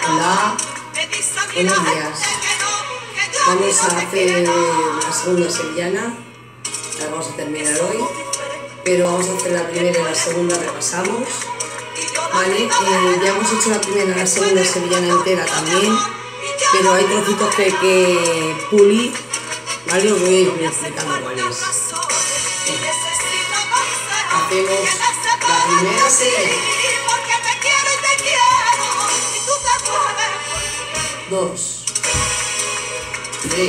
Hola, buenos días. Vamos a hacer la segunda sevillana, la vamos a terminar hoy, pero vamos a hacer la primera y la segunda, repasamos. Vale, ya hemos hecho la primera y la segunda sevillana entera también, pero hay trocitos que hay que pulir, ¿vale? Os voy a ir explicando cuáles. Hacemos la primera sevillana. 2, 3,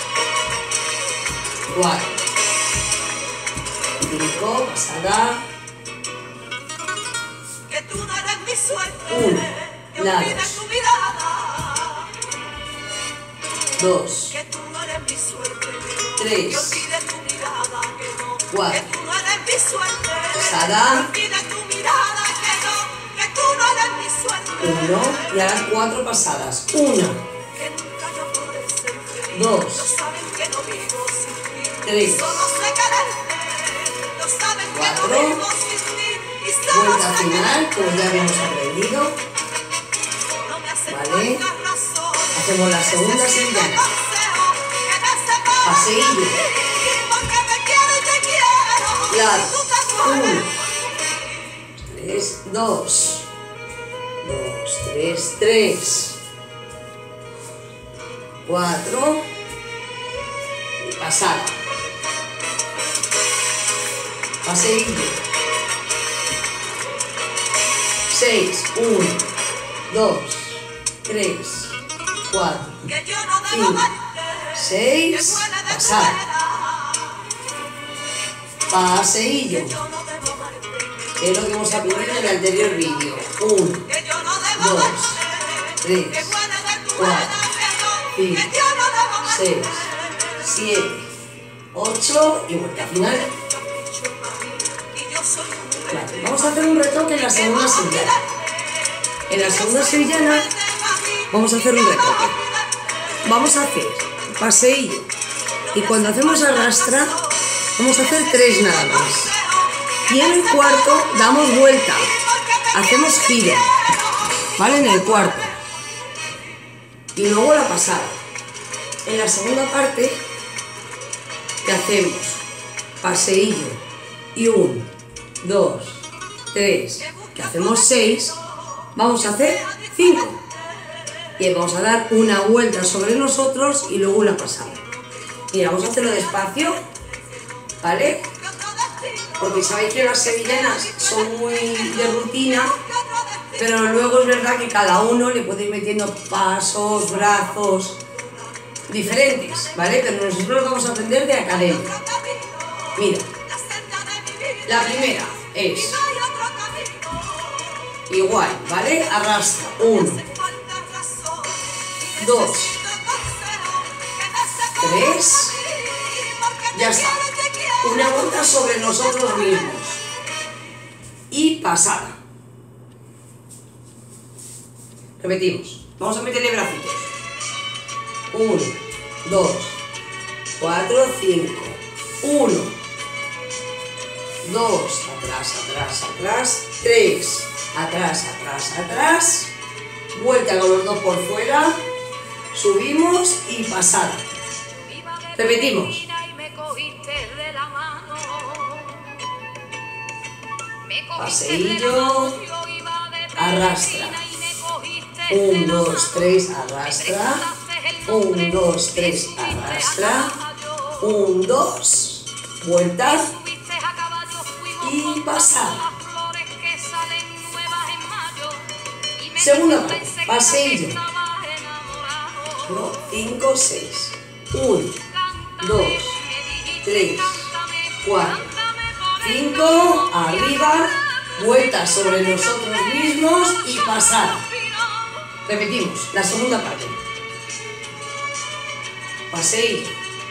4, 5, pasada. 1, lados. 2, 3, 4, pasada. 1 y ahora 4 pasadas. 1, 2, 3, 4, vuelta final, como ya habíamos aprendido. Vale, hacemos la segunda sevillana. Paseillo. Lado. 1, 3, 2, 3, 3, 4 y pasada. Paseillo. 6, 1, 2, 3, 4, 5, 6, pasada. Paseillo, que es lo que hemos aprendido en el anterior vídeo. 1, 2, 3, 4, 5, 6, 7, 8 y vuelta final. Vale, vamos a hacer un retoque en la segunda sevillana. En la segunda sevillana vamos a hacer un retoque. Vamos a hacer paseillo y cuando hacemos arrastra vamos a hacer 3 nada más. Y en el cuarto damos vuelta, hacemos giro, ¿vale? En el cuarto. Y luego la pasada. En la segunda parte, que hacemos paseillo y 1, 2, 3, que hacemos 6, vamos a hacer 5. Y vamos a dar una vuelta sobre nosotros y luego una pasada. Mira, vamos a hacerlo despacio, ¿vale? Porque sabéis que las sevillanas son muy de rutina, pero luego es verdad que cada uno le puede ir metiendo pasos, brazos diferentes, ¿vale? Pero nosotros lo vamos a aprender de academia. Mira, la primera es igual, ¿vale? Arrastra. 1, 2, 3, ya está. Una vuelta sobre nosotros mismos y pasada. Repetimos, vamos a meterle bracitos. 1, 2, 4, 5, 1, 2, atrás, atrás, atrás, 3, atrás, atrás, atrás, vuelta con los dos por fuera, subimos y pasada. Repetimos. Paseillo, arrastra. 1, 2, 3, arrastra. 1, 2, 3, arrastra. 1, 2, vuelta y pasada. Segunda parte, paseillo. 5, 6. 1, 2, 3, 4, 5, arriba, vuelta sobre nosotros mismos y pasada. Repetimos, la segunda parte. Paseillo.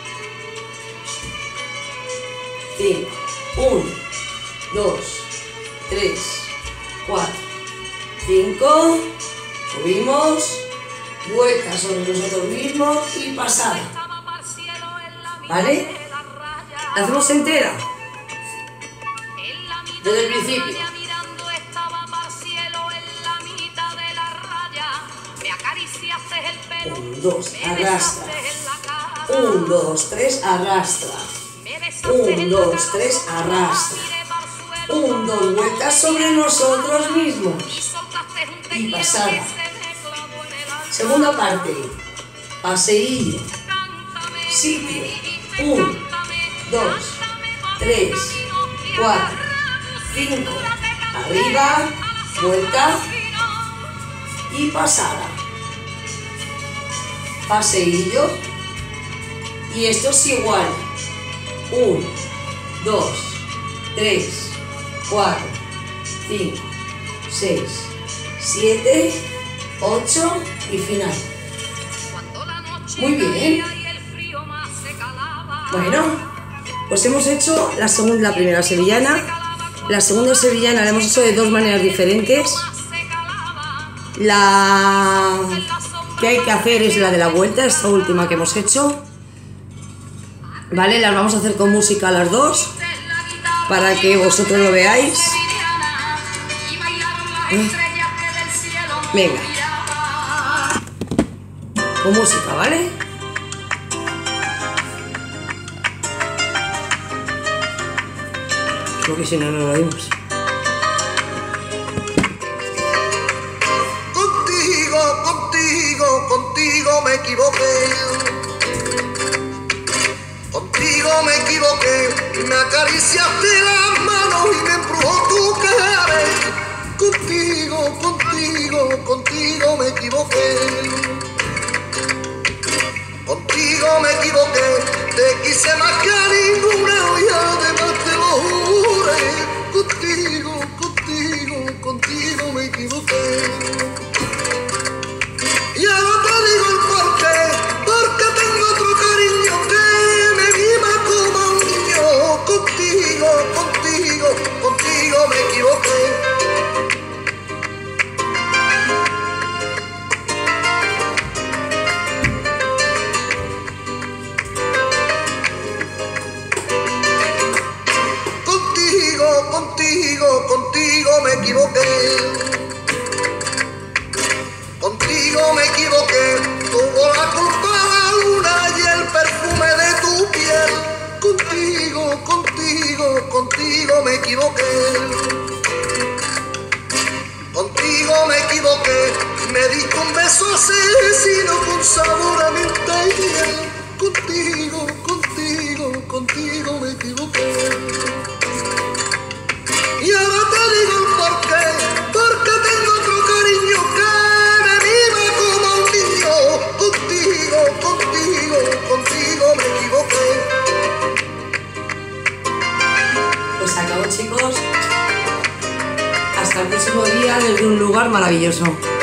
5, 1, 2, 3, 4, 5, subimos, vuelta sobre nosotros mismos y pasada. ¿Vale? La hacemos entera. Desde el principio. 1, 2, arrastra. 1, 2, 3, arrastra. 1, 2, 3, arrastra. 1, 2 vueltas sobre nosotros mismos. Y pasada. Segunda parte. Paseillo. Sitio. 1, 2, 3, 4, 5. Arriba. Vuelta. Y pasada. Paseillo. Y esto es igual. 1, 2, 3, 4, 5, 6, 7, 8 y final. Muy bien. Bueno, pues hemos hecho la primera sevillana. La segunda sevillana la hemos hecho de dos maneras diferentes. La que hay que hacer es la de la vuelta, esta última que hemos hecho. Vale, las vamos a hacer con música las dos, para que vosotros lo veáis. Venga. Con música, ¿vale? Porque si no, no lo oímos. Contigo me equivoqué. Contigo me equivoqué. Me acariciaste las manos y me embrujó tu cara. Contigo me equivoqué. Contigo me equivoqué. Te quise más que a ninguna y además te lo juré. Contigo me equivoqué. Y ahora te digo el porqué, porque tengo otro cariño que me mima como un niño. Contigo me equivoqué. Contigo me equivoqué. Contigo me equivoqué, tuvo la culpa la luna y el perfume de tu piel. Contigo me equivoqué. Contigo me equivoqué, me diste un beso asesino con sabor a menta y miel. Contigo me equivoqué. Y ahora te digo el porqué, porque tengo otro cariño que me mima como un niño. Contigo me equivoqué. Pues se acabó, chicos. Hasta el próximo día desde un lugar maravilloso.